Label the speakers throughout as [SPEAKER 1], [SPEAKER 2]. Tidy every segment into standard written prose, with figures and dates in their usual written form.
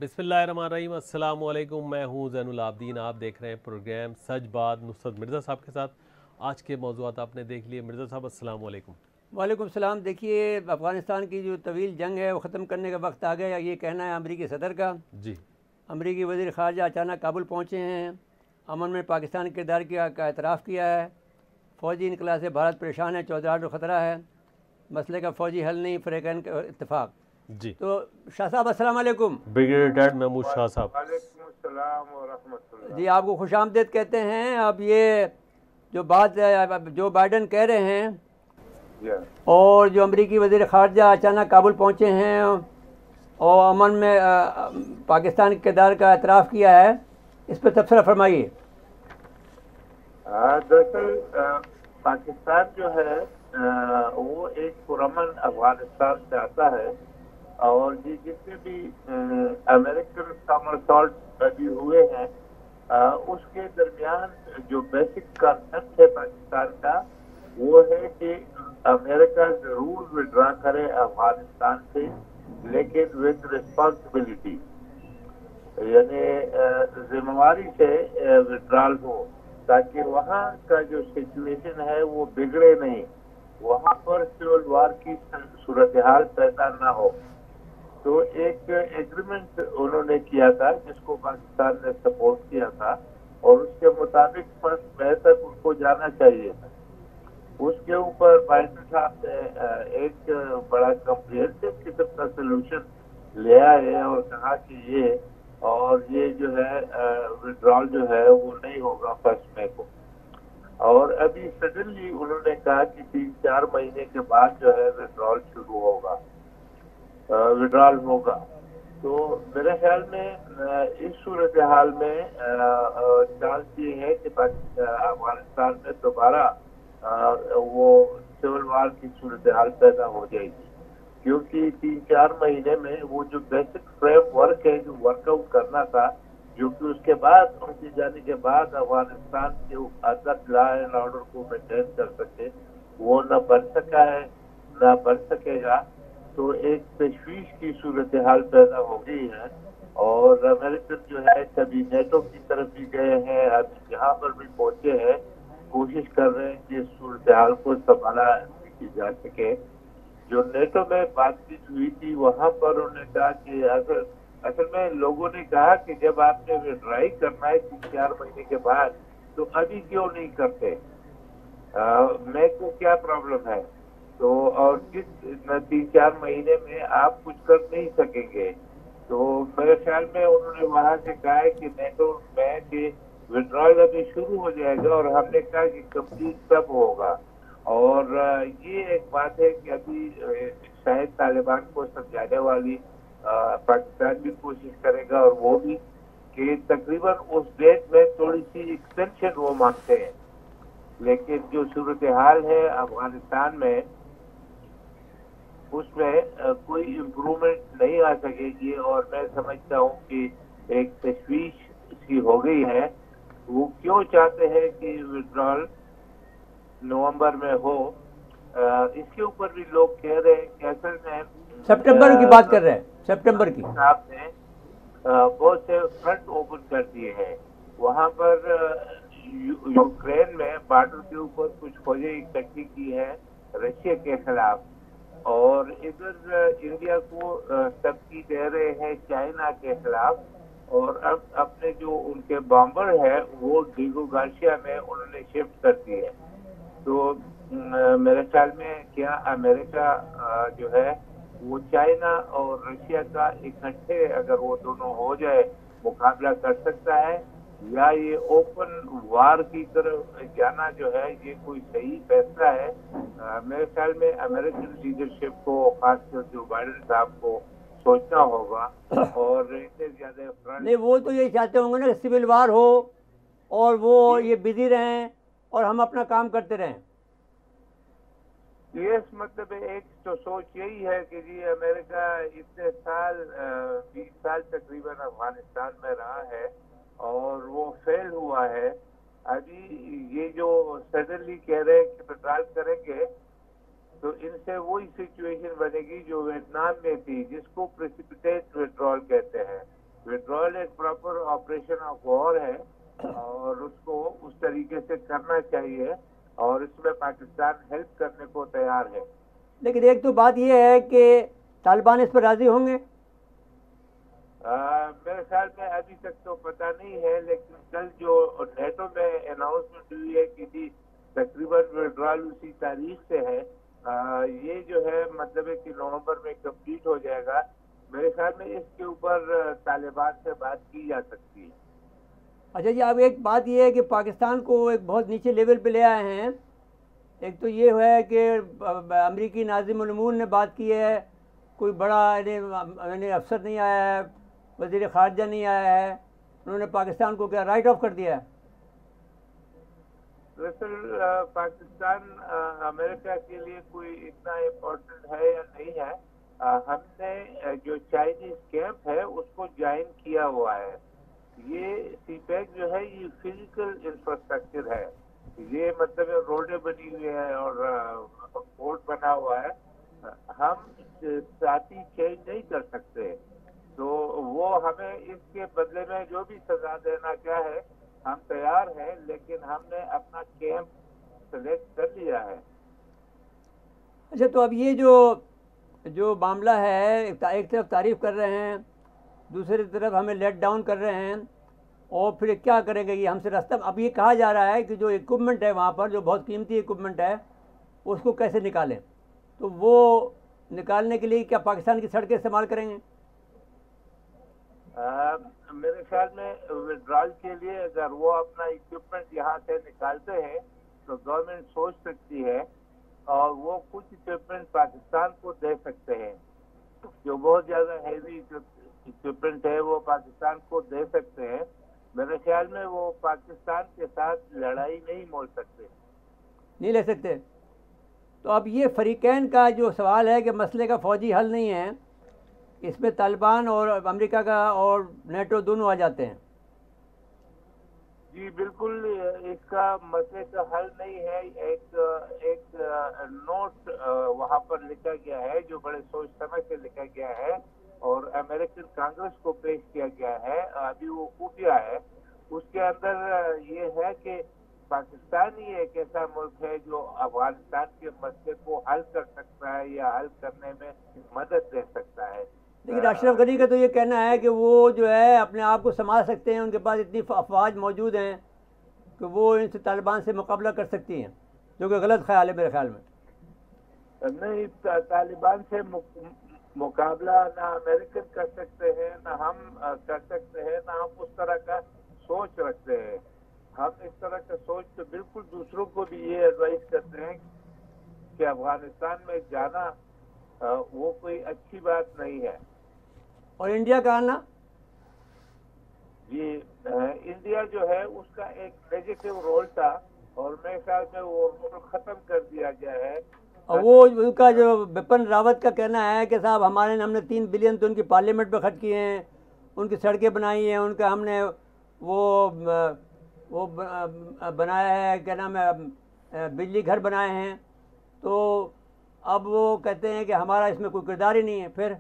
[SPEAKER 1] बिस्मिल्लाहिर्रहमानिर्रहीम, अस्सलाम वालेकुम। मैं हूँ ज़ैनुल आबदीन। आप देख रहे हैं प्रोग्राम सच बात नुसरत मिर्ज़ा साहब के साथ। आज के मौज़ूआत आपने देख लिए। मिर्ज़ा साहब अस्सलाम वालेकुम।
[SPEAKER 2] वालेकुम सलाम। देखिए, अफ़गानिस्तान की जो तवील जंग है वो ख़त्म करने का वक्त आ गया, ये कहना है अमरीकी सदर का।
[SPEAKER 1] जी
[SPEAKER 2] अमरीकी वज़ीर ख़ारजा अचानक काबुल पहुँचे हैं। अमन में पाकिस्तान के किरदार का एतराफ़ किया है। फ़ौजी इनकलाब से भारत परेशान है, चौधराट को ख़तरा है। मसले का फ़ौजी हल नहीं, फ़रीक़ैन का इत्तेफ़ाक़।
[SPEAKER 1] जी
[SPEAKER 2] तो शाह साहब अस्सलाम वालेकुम।
[SPEAKER 1] ब्रिगेडियर रिटायर्ड महमूद शाह साहब।
[SPEAKER 3] वालेकुम अस्सलाम व रहमतुल्लाह।
[SPEAKER 2] जी, आपको खुशामदीद कहते हैं। अब ये जो बात जो बाइडन कह रहे हैं और जो अमरीकी वज़ीर ख़ारजा अचानक काबुल पहुँचे हैं और अमन में पाकिस्तान के किरदार का एतराफ़ किया है, इस पर तबसरा फरमाइए।
[SPEAKER 3] दरअसल पाकिस्तान जो है वो एक पुरअमन अफगानिस्तान चाहता है, और ये जितने भी अमेरिकन समरसॉल्ट अभी हुए हैं उसके दरमियान जो बेसिक कॉन्सेप्ट है पाकिस्तान का वो है कि अमेरिका जरूर विड्रा करे अफगानिस्तान से, लेकिन विद रिस्पॉन्सिबिलिटी, यानी जिम्मेवारी से विड्रॉल हो, ताकि वहाँ का जो सिचुएशन है वो बिगड़े नहीं, वहाँ पर सिविल वार की सूरत हाल पैदा ना हो। तो एक एग्रीमेंट उन्होंने किया था जिसको पाकिस्तान ने सपोर्ट किया था, और उसके मुताबिक फर्स्ट मई तक उनको जाना चाहिए था। उसके ऊपर बाइडन साहब ने एक बड़ा कम्प्रिहेंसिव किस्म का सोल्यूशन ले आए और कहा कि ये जो है विड्रॉल जो है वो नहीं होगा फर्स्ट मई को। और अभी सडनली उन्होंने कहा कि 3-4 महीने के बाद जो है विड्रॉल शुरू होगा, विड्रॉल होगा। तो मेरे ख्याल में इस सूरत हाल में चांस ये है कि अफगानिस्तान में दोबारा वो सिविल वार की सूरत हाल पैदा हो जाएगी, क्योंकि 3-4 महीने में वो जो बेसिक फ्रेमवर्क है जो वर्कआउट करना था, जो कि उसके बाद उनके जाने के बाद अफगानिस्तान के अंदर लॉ एंड ऑर्डर को मेंटेन कर सके, वो न बन सका है न बन सकेगा। तो एक तशवीश की सूरत हाल पैदा हो गई है, और अमेरिकन जो है कभी नेटो की तरफ भी गए हैं, अभी यहाँ पर भी पहुंचे हैं, कोशिश कर रहे हैं कि इस सूरत हाल को संभाला की जा सके। जो नेटो में बातचीत हुई थी वहां पर उन्होंने कहा कि असल में लोगों ने कहा कि जब आपने विड्रॉ करना है 3-4 महीने के बाद, तो अभी क्यों नहीं करते, मैं को क्या प्रॉब्लम है। तो और जिस 3-4 महीने में आप कुछ कर नहीं सकेंगे, तो मेरे ख्याल में उन्होंने वहां से कहा है कि नेटो में कि विड्रॉल अभी शुरू हो जाएगा, और हमने कहा कि कंप्लीट तब होगा। और ये एक बात है कि अभी शायद तालिबान को समझाने वाली पाकिस्तान भी कोशिश करेगा, और वो भी कि तकरीबन उस डेट में थोड़ी सी एक्सटेंशन वो मांगते हैं, लेकिन जो सूरत हाल है अफगानिस्तान में उसमें कोई इम्प्रूवमेंट नहीं आ सकेगी, और मैं समझता हूँ कि एक तशवीश सी हो गई है। वो क्यों चाहते हैं कि विड्रॉल नवंबर में हो, इसके ऊपर भी लोग कह रहे हैं कि असल में
[SPEAKER 2] सितंबर की बात कर रहे हैं, सितंबर की।
[SPEAKER 3] साहब ने बहुत से फ्रंट ओपन कर दिए हैं वहां पर। यूक्रेन में बॉर्डर के ऊपर कुछ फौजें इकट्ठी की है रशिया के खिलाफ, और इधर इंडिया को सबकी दे रहे हैं चाइना के खिलाफ, और अब अपने जो उनके बॉम्बर है वो डिगो गार्सिया में उन्होंने शिफ्ट कर दिए। तो मेरे ख्याल में क्या अमेरिका जो है वो चाइना और रशिया का इकट्ठे अगर वो दोनों हो जाए मुकाबला कर सकता है, या ये ओपन वार की तरफ जाना जो है ये कोई सही फैसला है। मेरे ख्याल में अमेरिकन लीडरशिप को, खासकर जो बाइडन साहब को सोचना होगा, और इतने ज्यादा
[SPEAKER 2] नहीं, वो तो यही चाहते होंगे ना कि सिविल वार हो और वो ये बिजी रहें और हम अपना काम करते रहें।
[SPEAKER 3] यस, मतलब एक तो सोच यही है कि जी अमेरिका इतने साल 20 साल तकरीबन अफगानिस्तान में रहा है और वो फेल हुआ है। अभी ये जो सडनली कह रहे हैं कि विड्रॉल करेंगे, तो इनसे वही सिचुएशन बनेगी जो वियतनाम में थी, जिसको प्रेसिपिटेट विड्रॉल कहते हैं। विड्रॉल एक प्रॉपर ऑपरेशन ऑफ वॉर है और उसको उस तरीके से करना चाहिए और इसमें पाकिस्तान हेल्प करने को तैयार है।
[SPEAKER 2] लेकिन एक तो बात यह है कि तालिबान इस पर राजी होंगे।
[SPEAKER 3] मेरे ख्याल में अभी तक तो पता नहीं है, लेकिन कल जो नेटो में अनाउंसमेंट हुई है कि जी तकरीबन विड्रॉल उसी तारीख से है, ये जो है मतलब है कि नवंबर में कंप्लीट हो जाएगा। मेरे ख्याल में इसके ऊपर तालिबान से बात की जा सकती है।
[SPEAKER 2] अच्छा जी, अब एक बात ये है कि पाकिस्तान को एक बहुत नीचे लेवल पे ले आए हैं। एक तो ये है कि अमरीकी नाज़िम उल उमूर ने बात की है, कोई बड़ा यानी अफसर नहीं आया है, वज़ीर ख़ारजा नहीं आया है, उन्होंने पाकिस्तान को क्या राइट ऑफ कर दिया है।
[SPEAKER 3] दरअसल पाकिस्तान अमेरिका के लिए कोई इतना इम्पोर्टेंट है या नहीं है। हमने जो चाइनीज कैंप है उसको ज्वाइन किया हुआ है। ये सीपैक जो है ये फिजिकल इंफ्रास्ट्रक्चर है, ये मतलब रोडें बनी हुई है और पोर्ट बना हुआ है। हम साथी चेंज नहीं कर सकते, तो वो हमें इसके बदले में जो भी सजा देना क्या है हम तैयार हैं, लेकिन हमने अपना कैंप सेलेक्ट कर लिया है।
[SPEAKER 2] अच्छा, तो अब ये जो मामला है, एक तरफ तारीफ़ कर रहे हैं, दूसरी तरफ हमें लेट डाउन कर रहे हैं, और फिर क्या करेंगे ये हमसे रास्ता। अब ये कहा जा रहा है कि जो इक्विपमेंट है वहाँ पर, जो बहुत कीमती इक्विपमेंट है, उसको कैसे निकालें। तो वो निकालने के लिए क्या पाकिस्तान की सड़कें इस्तेमाल करेंगे?
[SPEAKER 3] मेरे ख्याल में विड्रॉल के लिए अगर वो अपना इक्विपमेंट यहाँ से निकालते हैं तो गवर्नमेंट सोच सकती है और वो कुछ इक्विपमेंट पाकिस्तान को दे सकते हैं। जो बहुत ज़्यादा हैवी इक्विपमेंट है वो पाकिस्तान को दे सकते हैं। मेरे ख्याल में वो पाकिस्तान के साथ लड़ाई नहीं मोल सकते,
[SPEAKER 2] नहीं ले सकते। तो अब ये फरीकैन का जो सवाल है कि मसले का फ़ौजी हल नहीं है, इसमें तालिबान और अमेरिका का और नेटो दोनों आ जाते हैं।
[SPEAKER 3] जी बिल्कुल, इसका मसले का हल नहीं है। एक नोट वहाँ पर लिखा गया है जो बड़े सोच समझ से लिखा गया है और अमेरिकन कांग्रेस को पेश किया गया है, अभी वो खुफिया है। उसके अंदर ये है कि पाकिस्तान ही एक ऐसा मुल्क है जो अफगानिस्तान के मसले को हल कर सकता है या हल करने में मदद दे सकता है।
[SPEAKER 2] लेकिन अशरफ गनी का तो ये कहना है कि वो जो है अपने आप को संभाल सकते हैं, उनके पास इतनी अफवाज मौजूद हैं कि वो इनसे तालिबान से मुकाबला कर सकती हैं, जो कि गलत ख्याल है मेरे ख्याल में।
[SPEAKER 3] नहीं, तालिबान से मुकाबला ना अमेरिकन कर सकते हैं, ना हम कर सकते हैं, ना हम उस तरह का सोच रखते हैं। हम इस तरह का सोच तो बिल्कुल दूसरों को भी ये एडवाइस करते हैं कि अफगानिस्तान में जाना वो कोई अच्छी बात नहीं है।
[SPEAKER 2] और इंडिया का आना
[SPEAKER 3] जी, इंडिया जो है उसका एक नेगेटिव रोल था और मेरे ख्याल में वो रोल खत्म कर दिया गया है।
[SPEAKER 2] और वो उनका जो बिपिन रावत का कहना है कि साहब हमने 3 बिलियन तो उनकी पार्लियामेंट में खर्च किए हैं, उनकी सड़कें बनाई हैं, उनका हमने वो बनाया है, क्या नाम है, बिजली घर बनाए हैं। तो अब वो कहते हैं कि हमारा इसमें कोई किरदार ही नहीं है। फिर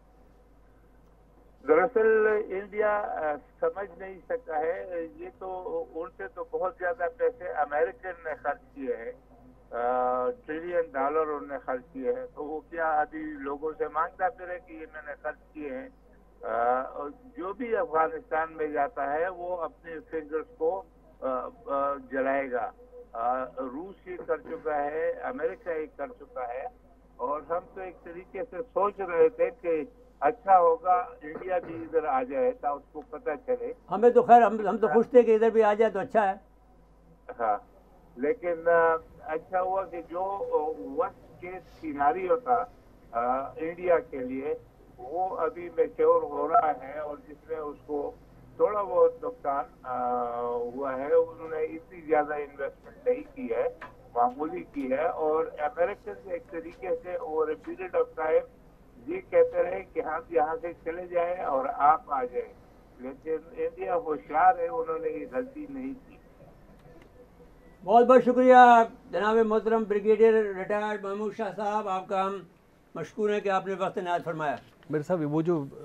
[SPEAKER 2] दरअसल
[SPEAKER 3] इंडिया समझ नहीं सका है, ये तो उनसे तो बहुत ज्यादा पैसे अमेरिकन ने खर्च किए हैं, $1 ट्रिलियन उन्होंने खर्च किए हैं। तो वो क्या अभी लोगों से मांगता फिरे कि ये मैंने खर्च किए हैं। जो भी अफगानिस्तान में जाता है वो अपने फिंगर्स को जलाएगा। रूस ये कर चुका है, अमेरिका ये कर चुका है, और हम तो एक तरीके से सोच रहे थे कि अच्छा होगा इंडिया भी इधर आ जाए तो उसको पता चले।
[SPEAKER 2] हमें तो खैर हम तो खुश थे कि इधर भी आ जाए तो अच्छा है।
[SPEAKER 3] हाँ, लेकिन अच्छा हुआ कि जो वर्स्ट केस सिनेरियो था इंडिया के लिए वो अभी मैच्योर हो रहा है और जिसमें उसको थोड़ा बहुत नुकसान हुआ है। उन्होंने इतनी ज्यादा इन्वेस्टमेंट नहीं की है, मामूली की है, और अमेरिकन एक तरीके से over a period of time ये कहते रहे कि हम यहाँ से चले जाएं और आप आ जाएं, लेकिन इंडिया होशियार है, उन्होंने ये गलती नहीं की।
[SPEAKER 2] बहुत बहुत शुक्रिया जनाब मोहतरम ब्रिगेडियर रिटायर्ड महमूद शाह साहब, आपका हम मशकूर हैं कि आपने वक्त नाज़ फरमाया।
[SPEAKER 1] मेरे साहब वो जो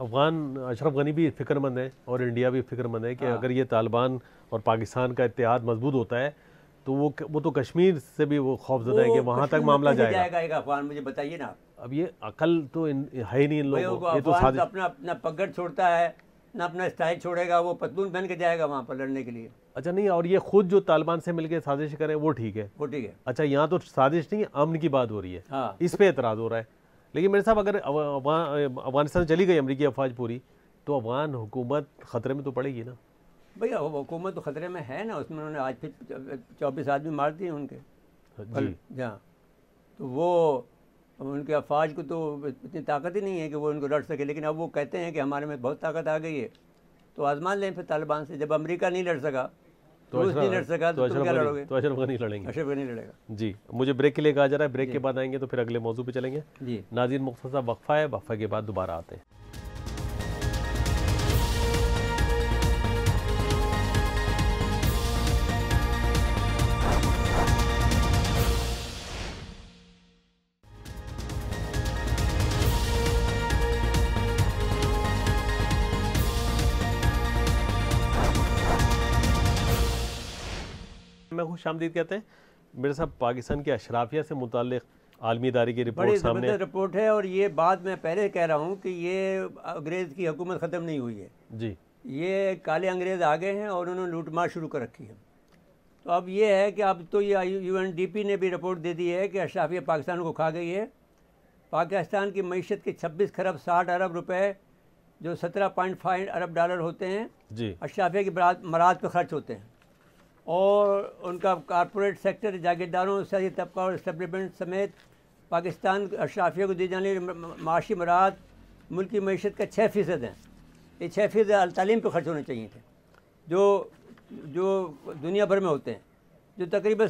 [SPEAKER 1] अफगान अशरफ गनी भी फिक्रमंद है और इंडिया भी फिक्रमंद है कि अगर ये तालिबान और पाकिस्तान का इत्तेहाद मजबूत होता है तो वो तो कश्मीर से भी वो खौफजदा है कि वहाँ तक मामला जाएगा।
[SPEAKER 2] एक अफगान, मुझे बताइए ना।
[SPEAKER 1] अब ये अकल तो है ही नहीं इन लोगों को। ये तो
[SPEAKER 2] अफगान अपना अपना पगड़ छोड़ता है ना, अपना स्टाइल छोड़ेगा, वो पतलून पहन के जाएगा वहाँ पर लड़ने के लिए।
[SPEAKER 1] अच्छा नहीं, और ये खुद जो तालिबान से मिलकर साजिश करें वो ठीक है,
[SPEAKER 2] वो ठीक है।
[SPEAKER 1] अच्छा यहाँ तो साजिश नहीं, अमन की बात हो रही है।
[SPEAKER 2] हाँ,
[SPEAKER 1] इस पे एतराज़ हो रहा है। लेकिन मेरे साहब अगर अफगानिस्तान चली गई अमरीकी अफवाज पूरी तो अफगान हुकूमत ख़तरे में तो पड़ेगी ना।
[SPEAKER 2] भैया हुकूमत तो ख़तरे में है ना, उसमें उन्होंने आज फिर 24 आदमी मार दिए उनके
[SPEAKER 1] जी।
[SPEAKER 2] जहाँ, तो वो उनके अफवाज को तो इतनी ताकत ही नहीं है कि वो उनको लड़ सके। लेकिन अब वो कहते हैं कि हमारे में बहुत ताकत आ गई है, तो आजमान लें फिर तालिबान से। जब अमेरिका नहीं लड़ सका, रूस नहीं लड़ सका, तो तुम क्या लड़ोगे?
[SPEAKER 1] तो अशरफ गनी लड़ेंगे।
[SPEAKER 2] अशरफ गनी लड़ेगा।
[SPEAKER 1] जी, मुझे ब्रेक के लिए कहा जा रहा है, ब्रेक के बाद आएंगे तो फिर अगले मौजू पे चलेंगे।
[SPEAKER 2] जी
[SPEAKER 1] नाज़रीन, मुख्तसर वक्फा है, वक्फा के बाद दोबारा आते हैं। मैं खुश आमदीद कहते हैं। मेरे साथ पाकिस्तान की अशराफिया से मुताल्लिक आलमी इदारे की रिपोर्ट
[SPEAKER 2] बड़ी
[SPEAKER 1] सामने
[SPEAKER 2] ज़बरदस्त रिपोर्ट है। और ये बात मैं पहले कह रहा हूँ कि ये अंग्रेज़ की हुकूमत ख़त्म नहीं हुई है
[SPEAKER 1] जी।
[SPEAKER 2] ये काले अंग्रेज़ आ गए हैं और उन्होंने लूटमार शुरू कर रखी है। तो अब ये है कि अब तो ये UNDP ने भी रिपोर्ट दे दी है कि अशराफिया पाकिस्तान को खा गई है। पाकिस्तान की मईशत के 26 खरब 60 अरब रुपए, जो 17.5 अरब डॉलर होते हैं,
[SPEAKER 1] जी
[SPEAKER 2] अशराफिया की मराद पर खर्च होते हैं। और उनका कॉरपोरेट सेक्टर, जागीरदारों, सियासी तबका और इस्टेब्लिशमेंट समेत पाकिस्तान अशराफिया को दी जाने वाली माशी मराद मुल्क की मईशत का 6% हैं। ये 6% तालीम पर खर्च होने चाहिए थे, जो दुनिया भर में होते हैं, जो तकरीबन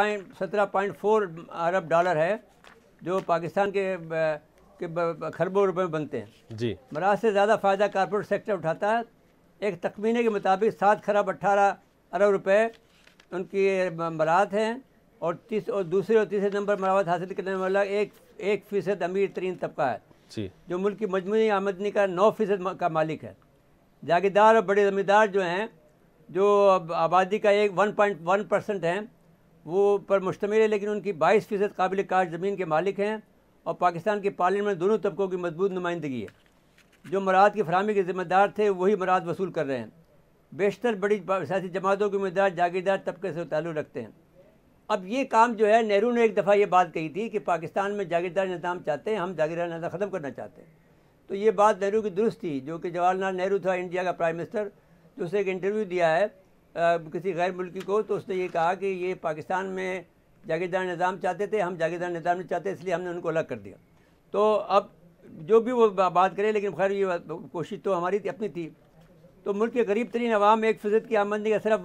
[SPEAKER 2] 17.4 अरब डॉलर है, जो पाकिस्तान के खरबों रुपए में बनते हैं।
[SPEAKER 1] जी।
[SPEAKER 2] मराद से ज़्यादा फ़ायदा कॉरपोरेट सेक्टर उठाता है। एक तखमीने के मुताबिक 7 खरब 18 अरब रुपए उनकी मराद हैं, और दूसरे और तीसरे नंबर मराद हासिल करने वाला 1% अमीर तरीन तबका है
[SPEAKER 1] जी,
[SPEAKER 2] जो मुल्क की मजमूई आमदनी का 9% का मालिक है। जागीरदार और बड़े ज़मींदार जो हैं, जो आबादी का 1.1% हैं, वो पर मुश्तमिल है, लेकिन उनकी 22% काबिल काश ज़मीन के मालिक हैं। और पाकिस्तान की पार्लियामेंट में दोनों तबकों की मजबूत नुमाइंदगी है। जो मराद की फरहमी के ज़िम्मेदार थे वही मराद वसूल कर रहे हैं। बेशतर बड़ी सियासी जमातों के उम्मीदवार जागीरदार तबके से ताल्लुक़ रखते हैं। अब ये काम जो है, नेहरू ने एक दफ़ा ये बात कही थी कि पाकिस्तान में जागीरदार निज़ाम चाहते हैं, हम जागीरदार निज़ाम ख़त्म करना चाहते हैं। तो ये बात नेहरू की दुरुस्त थी, जो कि जवाहरलाल नेहरू था इंडिया का प्राइम मिनिस्टर, जो उसने एक इंटरव्यू दिया है किसी गैर मुल्की को, तो उसने ये कहा कि ये पाकिस्तान में जागीरदार निज़ाम चाहते थे, हम जागीरदार निज़ाम नहीं चाहते, इसलिए हमने उनको अलग कर दिया। तो अब जो भी वो बात करे, लेकिन खैर ये कोशिश तो हमारी अपनी थी। तो मुल्क के करीब तरीन अवाम 1% की आमदनी का सिर्फ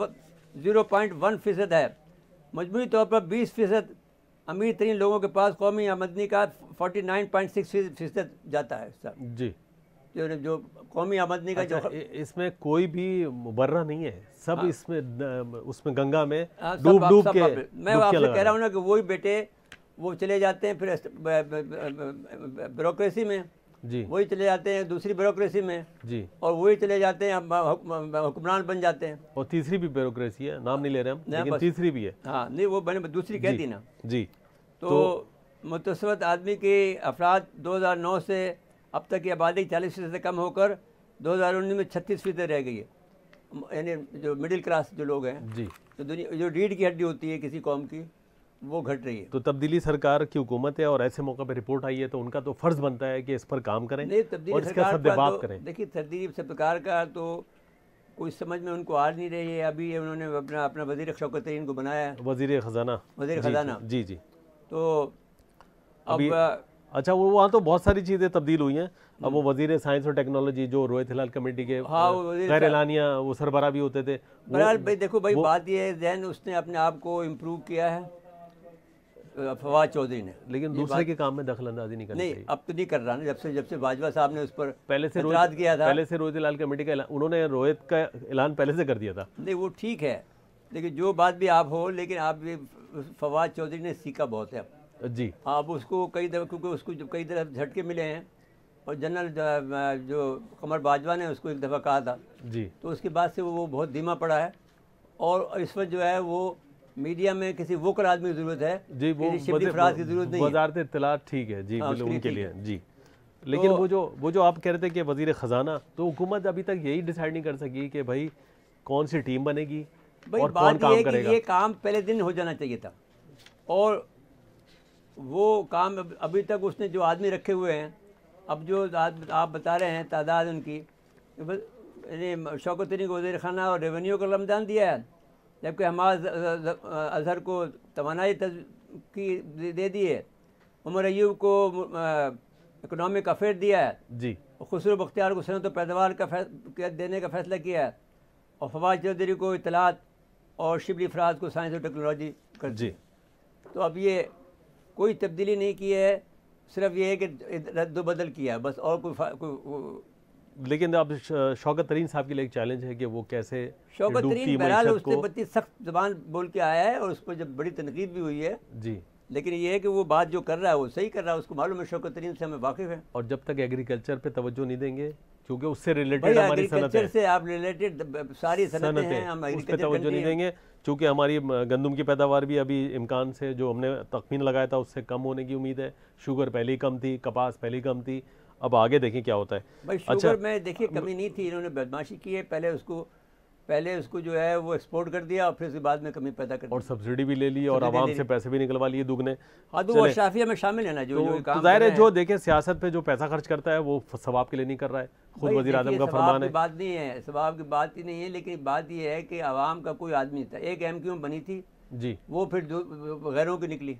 [SPEAKER 2] 0.1% है। मजमूई तौर पर 20% अमीर तरीन लोगों के पास कौमी आमदनी का 49.6% जाता है
[SPEAKER 1] जी।
[SPEAKER 2] जो कौमी आमदनी का
[SPEAKER 1] अच्छा, इसमें कोई भी मुबर्रा नहीं है, सब इसमें उसमें गंगा में डूब के।
[SPEAKER 2] मैं आपसे कह रहा हूँ ना कि वही बेटे वो चले जाते हैं फिर ब्यूरोक्रेसी में
[SPEAKER 1] जी,
[SPEAKER 2] वही चले जाते हैं दूसरी ब्यूरोक्रेसी में
[SPEAKER 1] जी,
[SPEAKER 2] और वही चले जाते हैं हुक्मरान बन जाते हैं।
[SPEAKER 1] और तीसरी भी ब्यूरोक्रेसी है, नाम नहीं ले रहे हम, लेकिन तीसरी भी है।
[SPEAKER 2] हाँ नहीं, वो मैंने दूसरी कह दी ना
[SPEAKER 1] जी।
[SPEAKER 2] तो मुतसव्वत आदमी के अफराद 2009 से अब तक की आबादी 40% से कम होकर 2019 में 36% रह गई है। यानी जो मिडिल क्लास जो लोग हैं
[SPEAKER 1] जी,
[SPEAKER 2] तो दुनिया जो रीढ़ की हड्डी होती है किसी कौम की, वो घट रही है।
[SPEAKER 1] तो तब्दीली सरकार की हुकूमत है और ऐसे मौका पर रिपोर्ट आई है तो उनका तो फ़र्ज़ बनता है कि इस पर काम करें
[SPEAKER 2] नहीं,
[SPEAKER 1] और
[SPEAKER 2] तब्दीली
[SPEAKER 1] इसका
[SPEAKER 2] सरकार
[SPEAKER 1] सद्देबाब
[SPEAKER 2] का
[SPEAKER 1] करें।
[SPEAKER 2] देखिए, तब्दीली सरकार का तो कोई समझ में उनको आ नहीं रही है। अभी उन्होंने अपना वज़ीर शौकत तरीन को बनाया है,
[SPEAKER 1] वज़ीर ख़जाना।
[SPEAKER 2] वज़ीर ख़जाना।
[SPEAKER 1] जी जी।
[SPEAKER 2] तो
[SPEAKER 1] अभी
[SPEAKER 2] अब
[SPEAKER 1] अच्छा, वो वहाँ तो बहुत सारी चीज़ें तब्दील हुई हैं। अब वो वज़ीर साइंस और टेक्नोलॉजी जो रोहित हिलाल कमेटी के गैर एलानिया वो सरबराह भी होते थे।
[SPEAKER 2] बहरहाल भाई देखो भाई, बात ये है जहन उसने अपने आप को इम्प्रूव किया है फवाद चौधरी ने,
[SPEAKER 1] लेकिन दूसरे के काम में दखल अंदाजी नहीं करनी
[SPEAKER 2] नहीं
[SPEAKER 1] चाहिए।
[SPEAKER 2] अब तो नहीं कर रहा ना, जब से बाजवा साहब ने उस पर
[SPEAKER 1] पहले से
[SPEAKER 2] एतराज़ किया था।
[SPEAKER 1] पहले से रोहित हिलाल कमेटी का उन्होंने रोहित का ऐलान पहले से कर दिया था।
[SPEAKER 2] नहीं वो ठीक है, लेकिन जो बात भी आप हो, लेकिन आप ये फवाद चौधरी ने सीखा बहुत है
[SPEAKER 1] जी।
[SPEAKER 2] अब उसको कई दफ़ा, क्योंकि उसको कई तरह झटके मिले हैं और जनरल जो कमर बाजवा ने उसको एक दफ़ा कहा था
[SPEAKER 1] जी।
[SPEAKER 2] तो उसके बाद से वो बहुत धीमा पड़ा है। और इस वक्त जो है वो मीडिया में किसी वोकल आदमी की ज़रूरत है
[SPEAKER 1] जी, वो
[SPEAKER 2] शिबली फराज की ज़रूरत नहीं है।
[SPEAKER 1] वज़ारत इत्तलात ठीक है जी, बिल्कुल उनके लिए जी। लेकिन
[SPEAKER 2] तो
[SPEAKER 1] वो जो आप कह रहे थे कि वज़ीर ख़जाना, तो हुकूमत अभी तक यही डिसाइड नहीं कर सकी कि भाई कौन सी टीम बनेगी
[SPEAKER 2] भाई
[SPEAKER 1] और कौन
[SPEAKER 2] बात
[SPEAKER 1] काम
[SPEAKER 2] ये है
[SPEAKER 1] करेगा।
[SPEAKER 2] कि ये काम पहले दिन हो जाना चाहिए था और वो काम अभी तक उसने जो आदमी रखे हुए हैं, अब जो आप बता रहे हैं तादाद उनकी, शौकत तरीन को वज़ीर ख़ाना और रेवेन्यू को रमज़ान दिया है, जबकि हमाद अजहर को तवानाई की दे दी है, उमर अयूब को इकनॉमिक अफेयर दिया है
[SPEAKER 1] जी।
[SPEAKER 2] और खुसरो बख्तियार को सनत पैदावार का देने का फैसला किया है और फवाद चौधरी को इतलात और शिबली फराज को साइंस और टेक्नोलॉजी कर दी। तो अब ये कोई तब्दीली नहीं की है, सिर्फ ये है कि रद्द बदल किया है बस, और कोई
[SPEAKER 1] लेकिन अब शौकत तरीन साहब के लिए एक चैलेंज है कि वो कैसे
[SPEAKER 2] शौकत
[SPEAKER 1] डूबती
[SPEAKER 2] तरीन बहरहाल
[SPEAKER 1] मईशत
[SPEAKER 2] उसने
[SPEAKER 1] को
[SPEAKER 2] बड़ी सख्त ज़बान बोल के आया है और उस पर जब बड़ी तनकीद भी हुई है,
[SPEAKER 1] जी।
[SPEAKER 2] लेकिन ये है कि वो बात जो कर रहा है वो सही कर रहा है, उसको मालूम है, शौकत तरीन से हमें वाकिफ़ है।
[SPEAKER 1] और जब तक एग्रीकल्चर पे तवज्जो नहीं देंगे, क्योंकि उससे
[SPEAKER 2] भाई
[SPEAKER 1] रिलेटेड हमारी सनत
[SPEAKER 2] एग्रीकल्चर
[SPEAKER 1] है,
[SPEAKER 2] से आप रिलेटेड सारी सनतें हैं, हम
[SPEAKER 1] उस पे
[SPEAKER 2] एग्रीकल्चर
[SPEAKER 1] तवज्जो नहीं देंगे, चूँकि हमारी गंदम की पैदावार भी अभी इम्कान से जो हमने तखमीन लगाया था उससे कम होने की उम्मीद है। शुगर पहले ही कम थी, कपास पहले ही कम थी, अब आगे देखें क्या होता है।
[SPEAKER 2] भाई शुगर में देखिए कमी नहीं थी, इन्होंने बदमाशी की है, पहले उसको जो है वो एक्सपोर्ट कर दिया और फिर उसके बाद में कमी पैदा कर दी
[SPEAKER 1] और सब्सिडी भी ले ली और आवाम से पैसे भी निकलवा लिए दुगने।
[SPEAKER 2] हाँ तो वो अशराफिया में शामिल है ना, जो काम
[SPEAKER 1] जाहिर है जो देखे सियासत पे जो पैसा खर्च करता है वो सवाब के लिए नहीं कर रहा है, खुद वज़ीर आज़म का फरमान है।
[SPEAKER 2] बात नहीं है, सवाब की बात ही नहीं है, लेकिन बात ये है कि आवाम का कोई आदमी था, एक MQ बनी थी
[SPEAKER 1] जी,
[SPEAKER 2] वो फिर गैरों की निकली,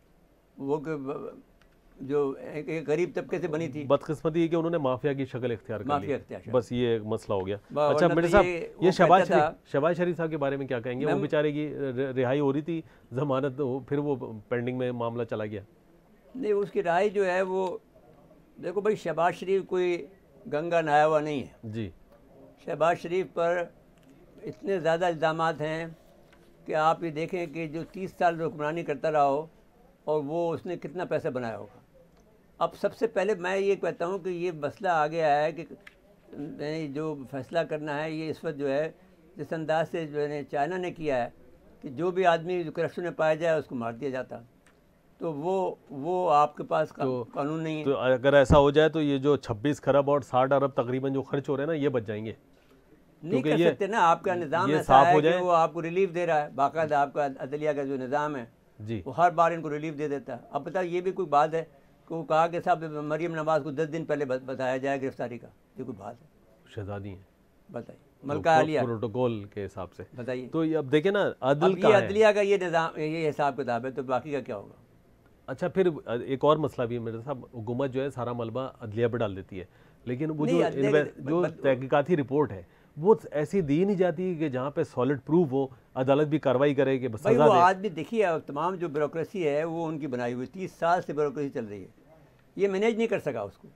[SPEAKER 2] वो जो एक गरीब तबके से बनी थी।
[SPEAKER 1] बदकिस्मती है कि उन्होंने माफिया की शक्ल इख्तियार कर ली, बस ये एक मसला हो गया। अच्छा मेरे साहब, ये शहबाज शरीफ साहब के बारे में क्या कहेंगे? वो बेचारे की रिहाई हो रही थी, जमानत फिर वो पेंडिंग में मामला चला गया।
[SPEAKER 2] नहीं, उसकी रिहाई जो है वो देखो भाई, शहबाज शरीफ कोई गंगा नहाया हुआ नहीं है
[SPEAKER 1] जी।
[SPEAKER 2] शहबाज शरीफ पर इतने ज़्यादा इल्ज़ामात हैं कि आप ये देखें कि जो 30 साल हुक्मरानी करता रहा हो और वो उसने कितना पैसा बनाया होगा। अब सबसे पहले मैं ये कहता हूँ कि ये मसला आ गया है कि जो फैसला करना है ये इस वक्त जो है जिस अंदाज से जो है चाइना ने किया है कि जो भी आदमी करप्शन में पाया जाए उसको मार दिया जाता, तो वो आपके पास कानून नहीं है।
[SPEAKER 1] तो अगर ऐसा हो जाए तो ये जो 26 खरब और 60 अरब तकरीबन जो खर्च हो रहे हैं ना, ये बच जाएंगे।
[SPEAKER 2] नहीं कर सकते ना, आपका निज़ाम ऐसा है कि वो आपको रिलीफ दे रहा है, बाकायदा आपका अदलिया का जो निज़ाम है
[SPEAKER 1] जी,
[SPEAKER 2] वो हर बार इनको रिलीफ दे देता है। अब पता ये भी कोई बात है कि वो कहा कि साहब मरियम नवाज को 10 दिन पहले बताया जाए गिरफ्तारी का, ये कोई बात है?
[SPEAKER 1] शहजादी है,
[SPEAKER 2] बताइए, मलका आलिया
[SPEAKER 1] प्रोटोकॉल के हिसाब से
[SPEAKER 2] बताइए।
[SPEAKER 1] तो अब देखे ना,
[SPEAKER 2] अदलिया का ये निज़ाम, ये हिसाब किताब है, तो बाकी का क्या होगा?
[SPEAKER 1] अच्छा, फिर एक और मसला भी है मेरे साहब, हुकूमत जो है सारा मलबा अदलिया पर डाल देती है, लेकिन वो जो तहकीकाती रिपोर्ट है वो ऐसी दी नहीं जाती कि जहाँ पे सॉलिड प्रूफ हो, अदालत भी कार्रवाई करे कि
[SPEAKER 2] भाई वो आदमी देखिए, तमाम जो ब्यूरोक्रेसी है वो उनकी बनाई हुई, 30 साल से ब्यूरोक्रेसी चल रही है, ये मैनेज नहीं कर सका उसको।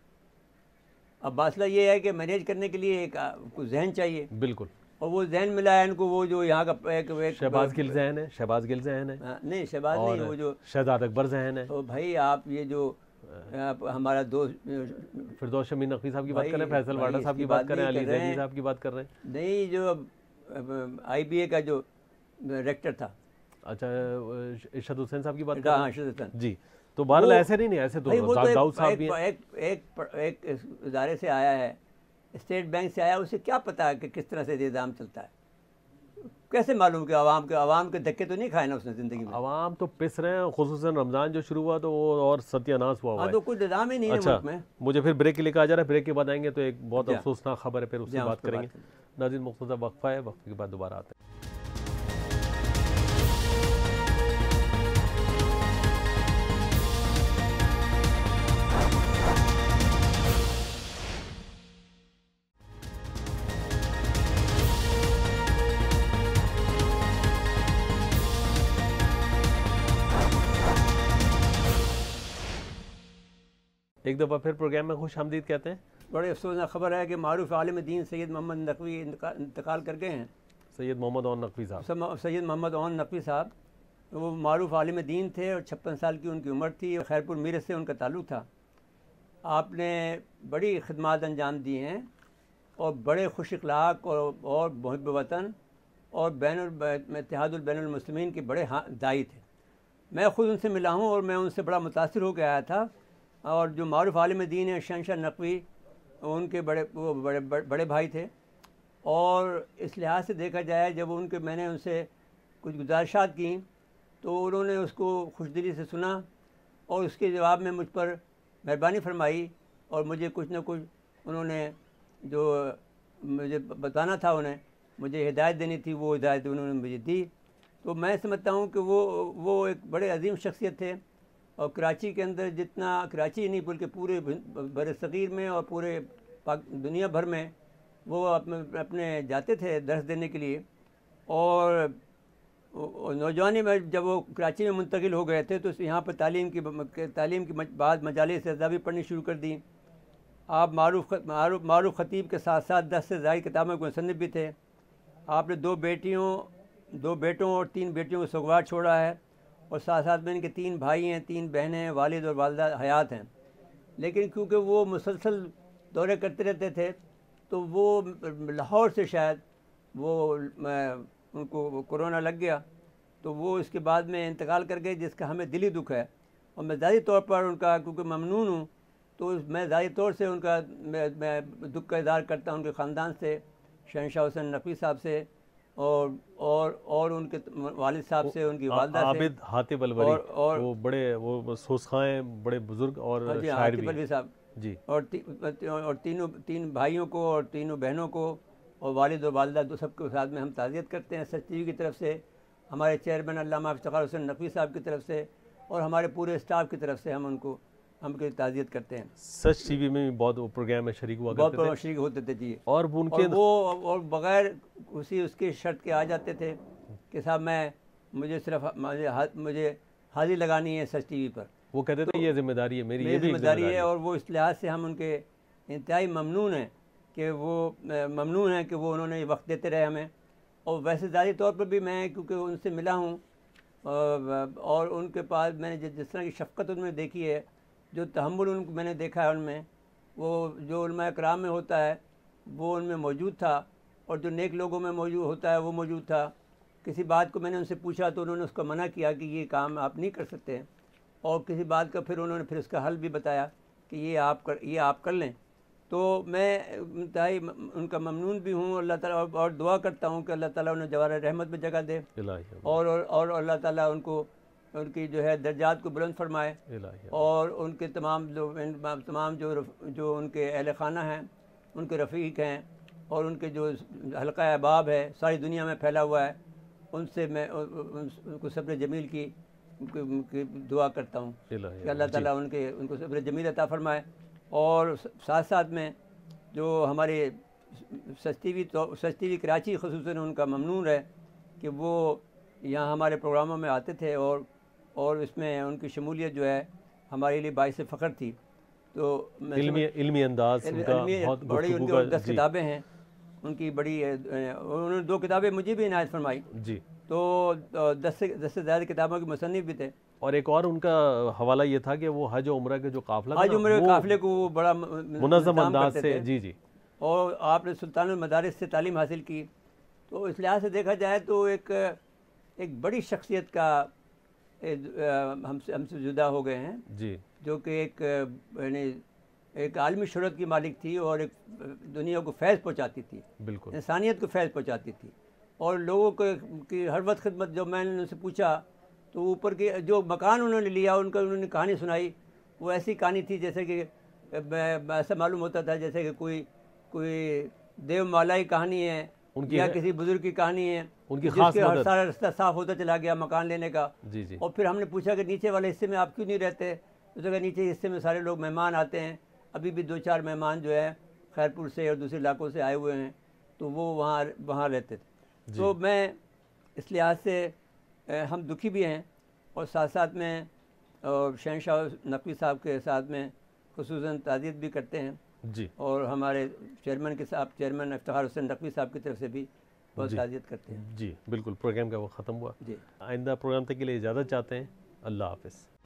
[SPEAKER 2] अब मसला ये है कि मैनेज करने के लिए एक जहन चाहिए,
[SPEAKER 1] बिल्कुल,
[SPEAKER 2] और वो जहन मिला है इनको, वो जो यहाँ का एक
[SPEAKER 1] शहबाज गिल जहन है, शहबाज गिल जहन है,
[SPEAKER 2] नहीं शहबाज नहीं, वो जो
[SPEAKER 1] शहजाद अकबर जहन है।
[SPEAKER 2] तो भाई आप ये जो हमारा दोस्त
[SPEAKER 1] फिरदौस शमी नकवी साहब की बात करें, फैसल वाडा साहब की बात करें, अली जैदी साहब की बात कर रहे हैं,
[SPEAKER 2] नहीं जो IBA का जो डायरेक्टर था,
[SPEAKER 1] अच्छा इरशाद हुसैन साहब की बात
[SPEAKER 2] कर रहे हैं
[SPEAKER 1] जी। तो बहरहाल ऐसे नहीं ऐसे तो दाऊद साहब भी
[SPEAKER 2] एक इदारे से आया है, स्टेट बैंक से आया, उसे क्या पता है कि किस तरह से निज़ाम चलता है? कैसे मालूम कि आवाम के धक्के तो नहीं खाए ना उसने ज़िंदगी में?
[SPEAKER 1] आवाम तो पिस रहे हैं, खुसूसन रमज़ान जो शुरू हुआ तो वो और सत्यानाश हुआ है।
[SPEAKER 2] तो कोई निज़ाम ही नहीं है मुल्क में।
[SPEAKER 1] मुझे फिर ब्रेक के लिए कहा जा रहा है, ब्रेक के बाद आएंगे तो एक बहुत अफसोसनाक खबर है, फिर उससे बात करेंगे। नाज़रीन, मुख्तसर वक्फा है, वक्फे के बाद दोबारा आते हैं। एक दफ़ा फिर प्रोग्राम में खुश आमदीद कहते हैं।
[SPEAKER 2] बड़े अफसोसनाक खबर है कि मारूफ आलिम दीन सैयद मोहम्मद नकवी इंतकाल कर गए हैं।
[SPEAKER 1] सैयद मोहम्मद ओन नकवी साहब,
[SPEAKER 2] सैयद मोहम्मद ओन नकवी साहब, वो मारूफ आलिम दीन थे और 56 साल की उनकी उम्र थी, खैरपुर मीरत से उनका ताल्लुक़ था। आपने बड़ी खिदमत अंजाम दी हैं और बड़े खुश अखलाक और मुहिब वतन और इत्तेहादुल बैनुल मुस्लिमीन के बड़े दाई थे। मैं ख़ुद उनसे मिला हूँ और मैं उनसे बड़ा मुतासिर होकर आया था। और जो मारूफ आलिम दीन है शहंशाह नकवी, उनके बड़े भाई थे। और इस लिहाज से देखा जाए, जब मैंने उनसे कुछ गुजारिशात की तो उन्होंने उसको खुशदिली से सुना और उसके जवाब में मुझ पर मेहरबानी फरमाई और मुझे कुछ न कुछ उन्होंने जो मुझे बताना था, उन्हें मुझे हिदायत देनी थी, वो हिदायत उन्होंने मुझे दी। तो मैं समझता हूँ कि वो एक बड़े अजीम शख्सियत थे। और कराची के अंदर जितना, कराची ही नहीं बल्कि पूरे बर-ए-सग़ीर में और पूरे दुनिया भर में वो अपने जाते थे दर्स देने के लिए। और नौजवानी में जब वो कराची में मुंतकिल हो गए थे तो यहाँ पर तालीम की बाद मजालिस भी पढ़नी शुरू कर दी। आप मारूफ ख़तीब के साथ साथ 10 से ज़ायद किताबों के मुसन्निफ़ भी थे। आपने 2 बेटों और 3 बेटियों को सुगवार छोड़ा है और साथ साथ में इनके 3 भाई हैं, 3 बहनें हैं, वालिद और वालिदा हयात हैं। लेकिन क्योंकि वो मुसलसल दौरे करते रहते थे तो वो लाहौर से शायद उनको कोरोना लग गया, तो वो इसके बाद में इंतकाल कर गए, जिसका हमें दिली दुख है। और मैं ज़ाती तौर पर उनका, क्योंकि ममनून हूँ, तो मैं ज़ाती तौर से उनका मैं दुख का इज़हार करता हूँ उनके ख़ानदान से, शहंशाह हुसैन नकवी साहब से और उनके वालिद साहब से, उनकी वालिदा से,
[SPEAKER 1] आबिद हातिब अलवरी, और वो बड़े वो सोसखाएँ बड़े बुज़ुर्ग और शायर भी
[SPEAKER 2] साहब
[SPEAKER 1] जी।
[SPEAKER 2] और तीन भाइयों को और तीनों बहनों को और वालिद और वालिदा दो सबके साथ में हम ताज़ियत करते हैं। सच टीवी की तरफ से, हमारे चेयरमैन अल्लामा इफ्तिखार हुसैन नकवी साहब की तरफ से और हमारे पूरे स्टाफ की तरफ से हम उनकी ताज़ियत करते हैं।
[SPEAKER 1] सच टीवी में भी बहुत प्रोग्राम में शरीक हुआ करते थे,
[SPEAKER 2] बहुत शरीक होते थे जी।
[SPEAKER 1] और
[SPEAKER 2] वो बग़ैर उसके शर्त के आ जाते थे कि साहब मुझे हाज़िरी लगानी है सच टीवी पर।
[SPEAKER 1] वो कहते थे ये जिम्मेदारी है मेरी, ये भी
[SPEAKER 2] जिम्मेदारी है। और वो इस लिहाज से हम उनके इंतहाई ममनून हैं कि वो उन्होंने वक्त देते रहे हमें। और वैसे ज़ाती तौर पर भी मैं क्योंकि उनसे मिला हूँ और उनके पास मैंने जिस तरह की शफ़क़त उनमें देखी है, जो तहम्मुल मैंने देखा है उनमें, वो जो उलमा कराम में होता है वो उनमें मौजूद था और जो नेक लोगों में मौजूद होता है वो मौजूद था। किसी बात को मैंने उनसे पूछा तो उन्होंने उसको मना किया कि ये काम आप नहीं कर सकते, और किसी बात का फिर उसका हल भी बताया कि ये आप कर लें। तो मैं इंतहाई उनका ममनून भी हूँ अल्लाह ताला, और दुआ करता हूँ कि अल्लाह ताला उन्हें जवार रहमत में जगह दे और अल्लाह ताला उनकी जो है दर्जात को बुलंद फरमाए और उनके तमाम जो उनके अहल खाना हैं, उनके रफ़ीक हैं और उनके जो हल्का अहबाब है सारी दुनिया में फैला हुआ है, उनसे मैं उनको सब्र जमील की दुआ करता हूँ कि अल्लाह ताला उनको सब्र जमील अता फरमाए। और साथ साथ में जो हमारे सच टीवी कराची ख़ुसूसन उनका ममनून है कि वो यहाँ हमारे प्रोग्रामों में आते थे और इसमें उनकी शमूलियत जो है हमारे लिए बाइस फ़ख्र थी। तो
[SPEAKER 1] इल्मी अंदाज़
[SPEAKER 2] बड़ी उनकी 10 किताबें हैं उनकी, उन्होंने 2 किताबें मुझे भी इनायत फरमाई जी। तो 10 से ज़्यादा किताबों के मुसन्निफ़ भी थे।
[SPEAKER 1] और एक और उनका हवाला ये था कि वो हज उम्रा के जो काफ़िला,
[SPEAKER 2] हज उम्रा के काफ़िले को वो बड़ा
[SPEAKER 1] मुनज़्ज़म अंदाज से जी।
[SPEAKER 2] और आपने सुल्तानुल मदारिस से तालीम हासिल की। तो इस लिहाज से देखा जाए तो एक बड़ी शख्सियत का हमसे जुदा हो गए हैं जी, जो कि एक आलमी शोहरत की मालिक थी और एक दुनिया को फैज़ पहुँचाती थी, बिल्कुल इंसानियत को फैज़ पहुँचाती थी। और लोगों की हर वक्त खिदमत, जब मैंने उनसे पूछा तो ऊपर के जो मकान उन्होंने लिया उन्होंने कहानी सुनाई, वो ऐसी कहानी थी जैसे कि ऐसा मालूम होता था जैसे कि कोई देवमाला की कहानी है या किसी बुजुर्ग की कहानी है,
[SPEAKER 1] उनकी खास मदद।
[SPEAKER 2] सारा रास्ता साफ होता चला गया मकान लेने का
[SPEAKER 1] जी।
[SPEAKER 2] और फिर हमने पूछा कि नीचे वाले हिस्से में आप क्यों नहीं रहते? तो जगह नीचे हिस्से में सारे लोग मेहमान आते हैं, अभी भी 2-4 मेहमान जो है खैरपुर से और दूसरे इलाकों से आए हुए हैं, तो वो वहाँ रहते थे। तो मैं इस लिहाज से हम दुखी भी हैं और साथ साथ में शहंशाह नकवी साहब के साथ में खुसूसन ताज़ियत भी करते हैं जी। और हमारे चेयरमैन इफ्तिखार हुसैन नकवी साहब की तरफ से भी बहुत ताज़ियत करते हैं जी।
[SPEAKER 1] बिल्कुल, प्रोग्राम का वो ख़त्म हुआ जी। आइंदा प्रोग्राम तक के लिए इजाज़त चाहते हैं। अल्लाह हाफ़िज़।